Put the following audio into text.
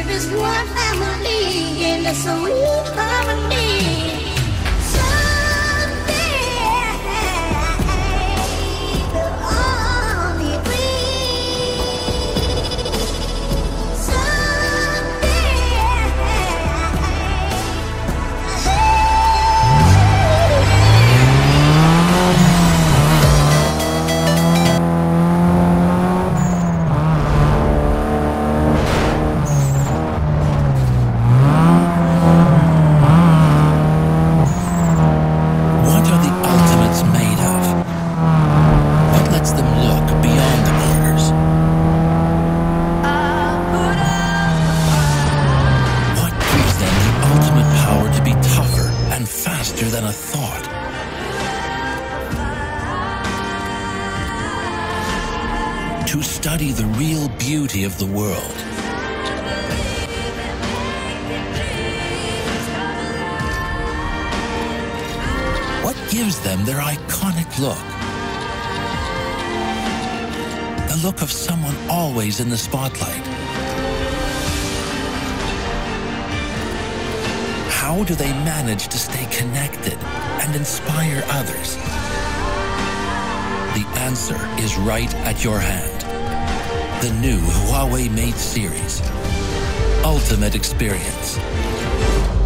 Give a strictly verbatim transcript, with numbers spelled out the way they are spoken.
this one family in the sweet harmony. Someday they'll all be free. Than a thought. To study the real beauty of the world. What gives them their iconic look? The look of someone always in the spotlight. How do they manage to stay connected and inspire others? The answer is right at your hand. The new Huawei Mate series. Ultimate experience.